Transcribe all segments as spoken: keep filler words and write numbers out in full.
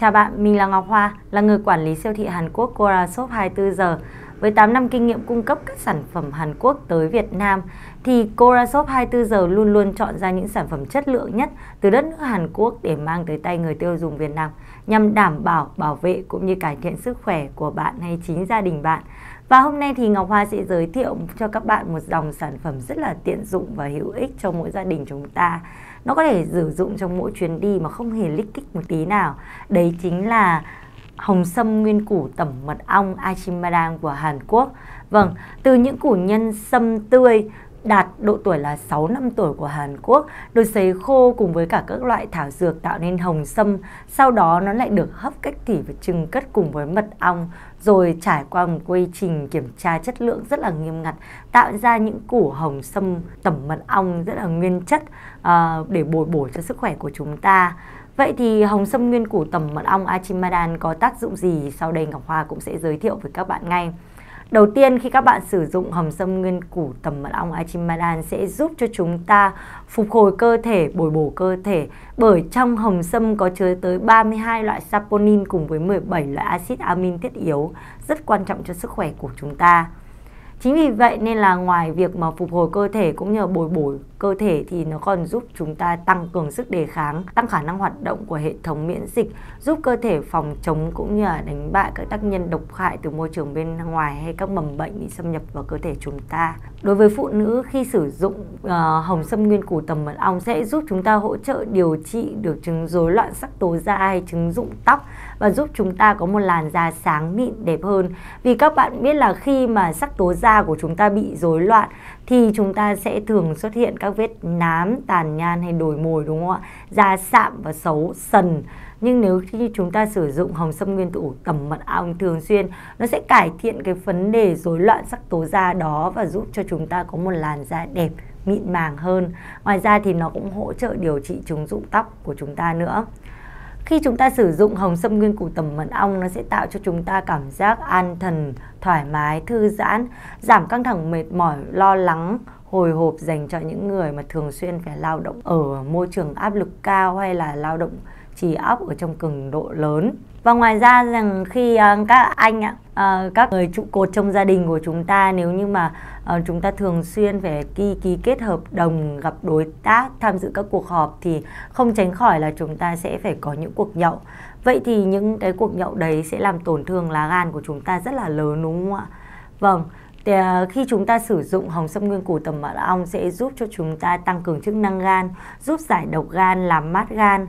Chào bạn, mình là Ngọc Hoa, là người quản lý siêu thị Hàn Quốc Corashop hai mươi tư giờ. Với tám năm kinh nghiệm cung cấp các sản phẩm Hàn Quốc tới Việt Nam, thì Corashop hai mươi tư giờ luôn luôn chọn ra những sản phẩm chất lượng nhất từ đất nước Hàn Quốc để mang tới tay người tiêu dùng Việt Nam, nhằm đảm bảo, bảo vệ cũng như cải thiện sức khỏe của bạn hay chính gia đình bạn. Và hôm nay thì Ngọc Hoa sẽ giới thiệu cho các bạn một dòng sản phẩm rất là tiện dụng và hữu ích cho mỗi gia đình chúng ta. Nó có thể sử dụng trong mỗi chuyến đi mà không hề lích kích một tí nào. Đấy chính là hồng sâm nguyên củ tẩm mật ong Achimadang của Hàn Quốc. Vâng, từ những củ nhân sâm tươi đạt độ tuổi là sáu năm tuổi của Hàn Quốc, được sấy khô cùng với cả các loại thảo dược tạo nên hồng sâm. Sau đó nó lại được hấp cách thủy và trưng cất cùng với mật ong, rồi trải qua một quy trình kiểm tra chất lượng rất là nghiêm ngặt, tạo ra những củ hồng sâm tẩm mật ong rất là nguyên chất uh, để bồi bổ cho sức khỏe của chúng ta. Vậy thì hồng sâm nguyên củ tẩm mật ong Achimadang có tác dụng gì? Sau đây Ngọc Hoa cũng sẽ giới thiệu với các bạn ngay. Đầu tiên, khi các bạn sử dụng hồng sâm nguyên củ tẩm mật ong Achimadang sẽ giúp cho chúng ta phục hồi cơ thể, bồi bổ cơ thể, bởi trong hồng sâm có chứa tới ba mươi hai loại saponin cùng với mười bảy loại axit amin thiết yếu, rất quan trọng cho sức khỏe của chúng ta. Chính vì vậy nên là ngoài việc mà phục hồi cơ thể cũng như bồi bổ cơ thể thì nó còn giúp chúng ta tăng cường sức đề kháng, tăng khả năng hoạt động của hệ thống miễn dịch, giúp cơ thể phòng chống cũng như là đánh bại các tác nhân độc hại từ môi trường bên ngoài hay các mầm bệnh bị xâm nhập vào cơ thể chúng ta. Đối với phụ nữ, khi sử dụng uh, hồng sâm nguyên củ tẩm mật ong sẽ giúp chúng ta hỗ trợ điều trị được chứng rối loạn sắc tố da hay chứng rụng tóc và giúp chúng ta có một làn da sáng mịn đẹp hơn. Vì các bạn biết là khi mà sắc tố da của chúng ta bị rối loạn thì chúng ta sẽ thường xuất hiện các vết nám, tàn nhang hay đồi mồi, đúng không ạ? Da sạm và xấu, sần. Nhưng nếu khi chúng ta sử dụng hồng sâm nguyên củ tẩm mật ong thường xuyên, nó sẽ cải thiện cái vấn đề rối loạn sắc tố da đó và giúp cho chúng ta có một làn da đẹp, mịn màng hơn. Ngoài ra thì nó cũng hỗ trợ điều trị chứng rụng tóc của chúng ta nữa. Khi chúng ta sử dụng hồng sâm nguyên củ tẩm mật ong, nó sẽ tạo cho chúng ta cảm giác an thần, thoải mái, thư giãn, giảm căng thẳng, mệt mỏi, lo lắng, hồi hộp dành cho những người mà thường xuyên phải lao động ở môi trường áp lực cao hay là lao động trì óc ở trong cường độ lớn. Và ngoài ra rằng khi uh, các anh ạ, uh, các người trụ cột trong gia đình của chúng ta, nếu như mà uh, chúng ta thường xuyên phải ký ký kết hợp đồng, gặp đối tác, tham dự các cuộc họp thì không tránh khỏi là chúng ta sẽ phải có những cuộc nhậu. Vậy thì những cái cuộc nhậu đấy sẽ làm tổn thương lá gan của chúng ta rất là lớn, đúng không ạ? Vâng. Thì, uh, khi chúng ta sử dụng hồng sâm nguyên củ tẩm mật ong sẽ giúp cho chúng ta tăng cường chức năng gan, giúp giải độc gan, làm mát gan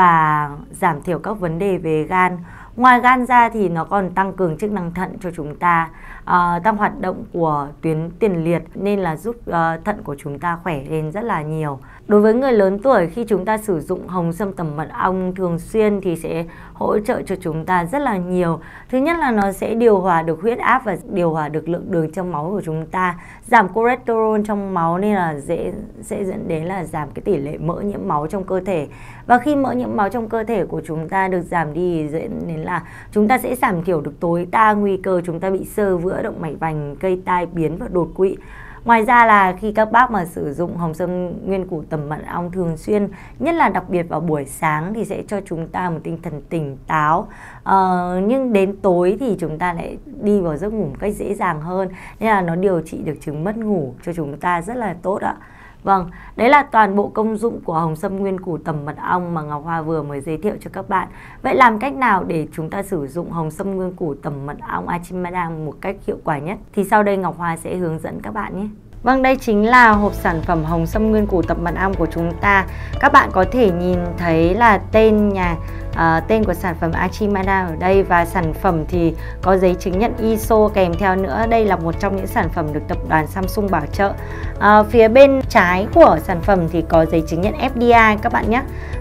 và giảm thiểu các vấn đề về gan. Ngoài gan ra thì nó còn tăng cường chức năng thận cho chúng ta, uh, tăng hoạt động của tuyến tiền liệt nên là giúp uh, thận của chúng ta khỏe lên rất là nhiều. Đối với người lớn tuổi, khi chúng ta sử dụng hồng sâm tẩm mật ong thường xuyên thì sẽ hỗ trợ cho chúng ta rất là nhiều. Thứ nhất là nó sẽ điều hòa được huyết áp và điều hòa được lượng đường trong máu của chúng ta, giảm cholesterol trong máu nên là dễ sẽ dẫn đến là giảm cái tỷ lệ mỡ nhiễm máu trong cơ thể. Và khi mỡ nhiễm máu trong cơ thể của chúng ta được giảm đi dẫn đến là chúng ta sẽ giảm thiểu được tối đa nguy cơ chúng ta bị xơ vữa động mạch vành, gây tai biến và đột quỵ. Ngoài ra là khi các bác mà sử dụng hồng sâm nguyên củ tẩm mật ong thường xuyên, nhất là đặc biệt vào buổi sáng thì sẽ cho chúng ta một tinh thần tỉnh táo. Ờ, nhưng đến tối thì chúng ta lại đi vào giấc ngủ một cách dễ dàng hơn. Nên là nó điều trị được chứng mất ngủ cho chúng ta rất là tốt ạ. Vâng, đấy là toàn bộ công dụng của hồng sâm nguyên củ tẩm mật ong mà Ngọc Hoa vừa mới giới thiệu cho các bạn. Vậy làm cách nào để chúng ta sử dụng hồng sâm nguyên củ tẩm mật ong Achimadang một cách hiệu quả nhất? Thì sau đây Ngọc Hoa sẽ hướng dẫn các bạn nhé. Vâng, đây chính là hộp sản phẩm hồng sâm nguyên củ tẩm mật ong của chúng ta. Các bạn có thể nhìn thấy là tên nhà uh, tên của sản phẩm Achimadang ở đây và sản phẩm thì có giấy chứng nhận i ét ô kèm theo nữa. Đây là một trong những sản phẩm được tập đoàn Samsung bảo trợ. Uh, phía bên trái của sản phẩm thì có giấy chứng nhận ép đê i các bạn nhé.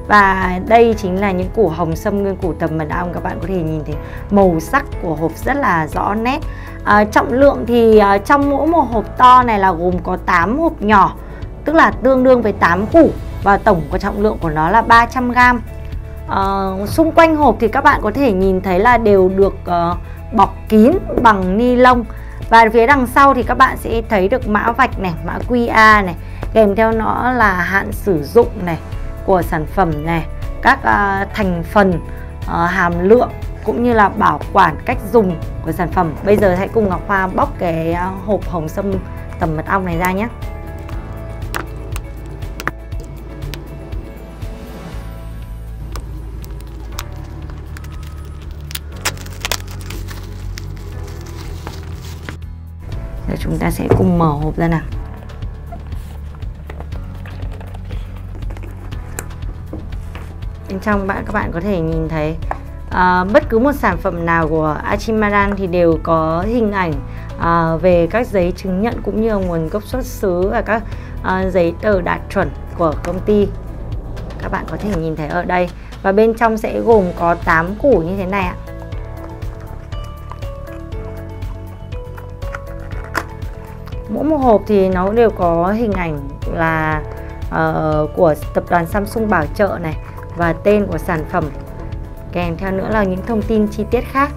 Và đây chính là những củ hồng sâm nguyên củ tẩm mật ong. Các bạn có thể nhìn thấy màu sắc của hộp rất là rõ nét. À, trọng lượng thì à, trong mỗi một hộp to này là gồm có tám hộp nhỏ, tức là tương đương với tám củ, và tổng có trọng lượng của nó là ba trăm gam. à, Xung quanh hộp thì các bạn có thể nhìn thấy là đều được uh, bọc kín bằng ni lông. Và phía đằng sau thì các bạn sẽ thấy được mã vạch này, mã quy a này, kèm theo nó là hạn sử dụng này của sản phẩm này, các uh, thành phần uh, hàm lượng cũng như là bảo quản cách dùng của sản phẩm. Bây giờ hãy cùng Ngọc Hoa bóc cái hộp hồng sâm tẩm mật ong này ra nhé. Giờ chúng ta sẽ cùng mở hộp ra nào. Bên trong bạn các bạn có thể nhìn thấy à, bất cứ một sản phẩm nào của Achimadan thì đều có hình ảnh à, về các giấy chứng nhận cũng như nguồn gốc xuất xứ và các à, giấy tờ đạt chuẩn của công ty. Các bạn có thể nhìn thấy ở đây. Và bên trong sẽ gồm có tám củ như thế này ạ. Mỗi một hộp thì nó đều có hình ảnh là uh, của tập đoàn Samsung bảo trợ này và tên của sản phẩm, kèm theo nữa là những thông tin chi tiết khác.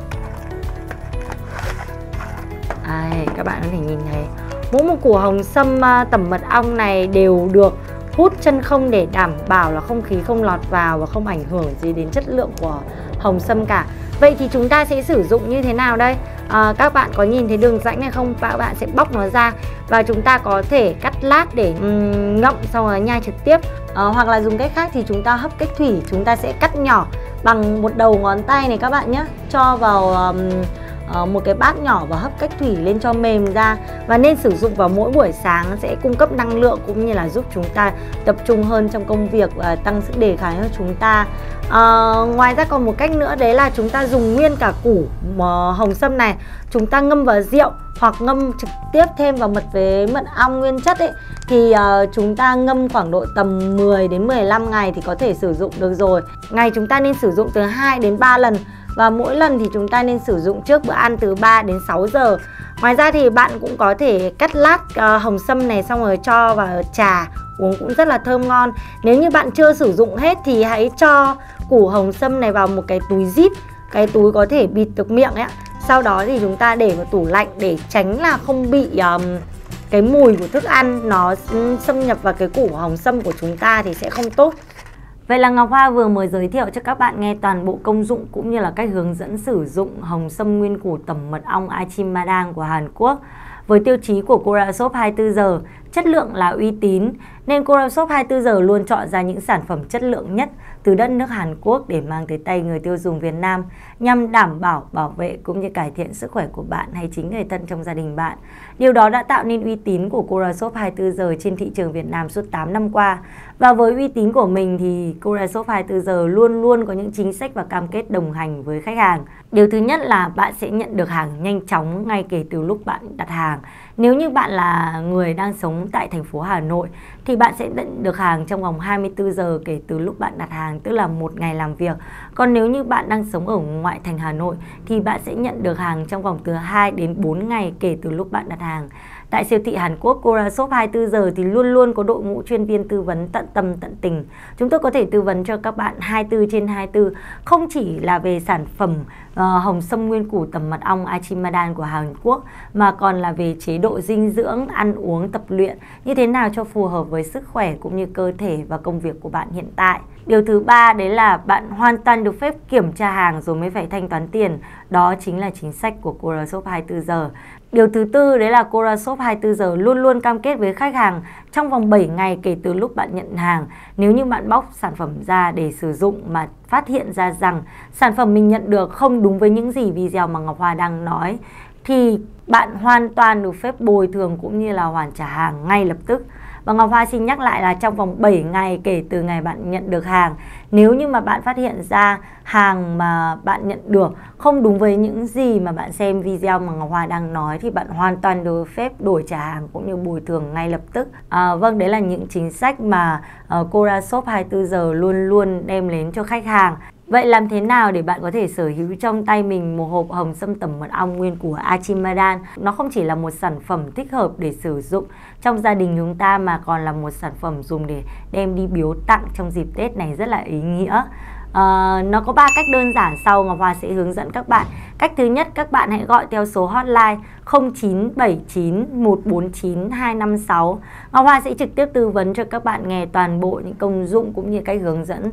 À, các bạn có thể nhìn thấy mỗi một củ hồng sâm uh, tẩm mật ong này đều được hút chân không để đảm bảo là không khí không lọt vào và không ảnh hưởng gì đến chất lượng của hồng sâm cả. Vậy thì chúng ta sẽ sử dụng như thế nào đây? À, các bạn có nhìn thấy đường rãnh này không? Các bạn sẽ bóc nó ra và chúng ta có thể cắt lát để um, ngậm xong rồi nhai trực tiếp. À, hoặc là dùng cách khác thì chúng ta hấp cách thủy, chúng ta sẽ cắt nhỏ bằng một đầu ngón tay này các bạn nhé, cho vào um, uh, một cái bát nhỏ và hấp cách thủy lên cho mềm ra, và nên sử dụng vào mỗi buổi sáng, sẽ cung cấp năng lượng cũng như là giúp chúng ta tập trung hơn trong công việc và tăng sức đề kháng cho chúng ta. À, ngoài ra còn một cách nữa, đấy là chúng ta dùng nguyên cả củ hồng sâm này, chúng ta ngâm vào rượu hoặc ngâm trực tiếp thêm vào mật với mật ong nguyên chất ấy, thì uh, chúng ta ngâm khoảng độ tầm mười đến mười lăm ngày thì có thể sử dụng được rồi. Ngày chúng ta nên sử dụng từ hai đến ba lần, và mỗi lần thì chúng ta nên sử dụng trước bữa ăn từ ba đến sáu giờ. Ngoài ra thì bạn cũng có thể cắt lát uh, hồng sâm này xong rồi cho vào trà uống cũng rất là thơm ngon. Nếu như bạn chưa sử dụng hết thì hãy cho củ hồng sâm này vào một cái túi zip, cái túi có thể bịt được miệng ấy. Sau đó thì chúng ta để vào tủ lạnh để tránh là không bị um, cái mùi của thức ăn nó xâm nhập vào cái củ hồng sâm của chúng ta thì sẽ không tốt. Vậy là Ngọc Hoa vừa mới giới thiệu cho các bạn nghe toàn bộ công dụng cũng như là cách hướng dẫn sử dụng hồng sâm nguyên củ tẩm mật ong Achimadan của Hàn Quốc. Với tiêu chí của Corashop hai mươi tư giờ, chất lượng là uy tín, nên Corashop hai mươi tư giờ luôn chọn ra những sản phẩm chất lượng nhất từ đất nước Hàn Quốc để mang tới tay người tiêu dùng Việt Nam, nhằm đảm bảo, bảo vệ cũng như cải thiện sức khỏe của bạn hay chính người thân trong gia đình bạn. Điều đó đã tạo nên uy tín của Corashop hai mươi tư giờ trên thị trường Việt Nam suốt tám năm qua. Và với uy tín của mình thì Corashop hai mươi tư giờ luôn luôn có những chính sách và cam kết đồng hành với khách hàng. Điều thứ nhất là bạn sẽ nhận được hàng nhanh chóng ngay kể từ lúc bạn đặt hàng. Nếu như bạn là người đang sống tại thành phố Hà Nội thì bạn sẽ nhận được hàng trong vòng hai mươi tư giờ kể từ lúc bạn đặt hàng, tức là một ngày làm việc. Còn nếu như bạn đang sống ở ngoại thành Hà Nội thì bạn sẽ nhận được hàng trong vòng từ hai đến bốn ngày kể từ lúc bạn đặt hàng. Tại siêu thị Hàn Quốc Corashop hai mươi tư giờ thì luôn luôn có đội ngũ chuyên viên tư vấn tận tâm tận tình. Chúng tôi có thể tư vấn cho các bạn hai mươi tư trên hai mươi tư, không chỉ là về sản phẩm uh, hồng sâm nguyên củ tẩm mật ong Achimadan của Hàn Quốc, mà còn là về chế độ dinh dưỡng, ăn uống, tập luyện như thế nào cho phù hợp với sức khỏe cũng như cơ thể và công việc của bạn hiện tại. Điều thứ ba đấy là bạn hoàn toàn được phép kiểm tra hàng rồi mới phải thanh toán tiền. Đó chính là chính sách của Corashop hai mươi tư giờ. Điều thứ tư đấy là Corashop hai mươi tư giờ luôn luôn cam kết với khách hàng trong vòng bảy ngày kể từ lúc bạn nhận hàng. Nếu như bạn bóc sản phẩm ra để sử dụng mà phát hiện ra rằng sản phẩm mình nhận được không đúng với những gì video mà Ngọc Hoa đang nói, thì bạn hoàn toàn được phép bồi thường cũng như là hoàn trả hàng ngay lập tức. Và Ngọc Hoa xin nhắc lại là trong vòng bảy ngày kể từ ngày bạn nhận được hàng, nếu như mà bạn phát hiện ra hàng mà bạn nhận được không đúng với những gì mà bạn xem video mà Ngọc Hoa đang nói, thì bạn hoàn toàn được phép đổi trả hàng cũng như bồi thường ngay lập tức. À, vâng, đấy là những chính sách mà uh, Corashop hai mươi tư giờ luôn luôn đem đến cho khách hàng. Vậy làm thế nào để bạn có thể sở hữu trong tay mình một hộp hồng sâm tẩm mật ong nguyên của Achimadan? Nó không chỉ là một sản phẩm thích hợp để sử dụng trong gia đình chúng ta, mà còn là một sản phẩm dùng để đem đi biếu tặng trong dịp Tết này, rất là ý nghĩa. Uh, nó có ba cách đơn giản sau, Ngọc Hoa sẽ hướng dẫn các bạn. Cách thứ nhất, các bạn hãy gọi theo số hotline không chín bảy chín một bốn chín hai năm sáu. Ngọc Hoa sẽ trực tiếp tư vấn cho các bạn nghe toàn bộ những công dụng cũng như cách hướng dẫn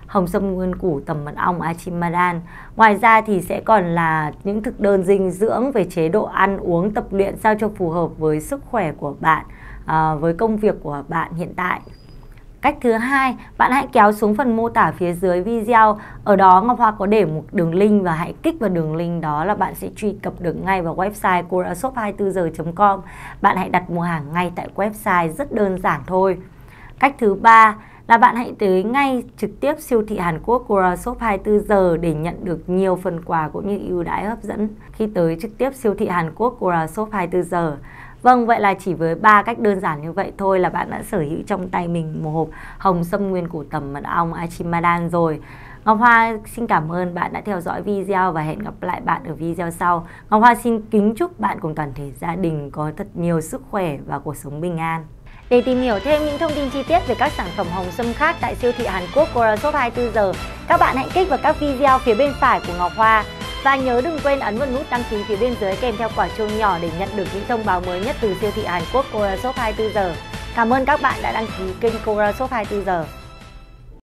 hồng sâm nguyên củ, tầm mật ong, Achimadan. Ngoài ra thì sẽ còn là những thực đơn dinh dưỡng về chế độ ăn uống, tập luyện sao cho phù hợp với sức khỏe của bạn, à, với công việc của bạn hiện tại. Cách thứ hai, bạn hãy kéo xuống phần mô tả phía dưới video. Ở đó Ngọc Hoa có để một đường link và hãy kích vào đường link đó là bạn sẽ truy cập được ngay vào website corashop hai mươi bốn giờ chấm com. Bạn hãy đặt mua hàng ngay tại website, rất đơn giản thôi. Cách thứ ba là bạn hãy tới ngay trực tiếp siêu thị Hàn Quốc Corashop hai mươi bốn giờ để nhận được nhiều phần quà cũng như ưu đãi hấp dẫn khi tới trực tiếp siêu thị Hàn Quốc Corashop hai mươi bốn giờ. Vâng, vậy là chỉ với ba cách đơn giản như vậy thôi là bạn đã sở hữu trong tay mình một hộp hồng sâm nguyên củ, tầm mật ong, Achimadan rồi. Ngọc Hoa xin cảm ơn bạn đã theo dõi video và hẹn gặp lại bạn ở video sau. Ngọc Hoa xin kính chúc bạn cùng toàn thể gia đình có thật nhiều sức khỏe và cuộc sống bình an. Để tìm hiểu thêm những thông tin chi tiết về các sản phẩm hồng sâm khác tại siêu thị Hàn Quốc Corashop hai mươi bốn giờ, các bạn hãy kích vào các video phía bên phải của Ngọc Hoa. Và nhớ đừng quên ấn vào nút đăng ký phía bên dưới kèm theo quả chuông nhỏ để nhận được những thông báo mới nhất từ siêu thị Hàn Quốc Corashop hai mươi bốn giờ. Cảm ơn các bạn đã đăng ký kênh Corashop hai mươi bốn giờ.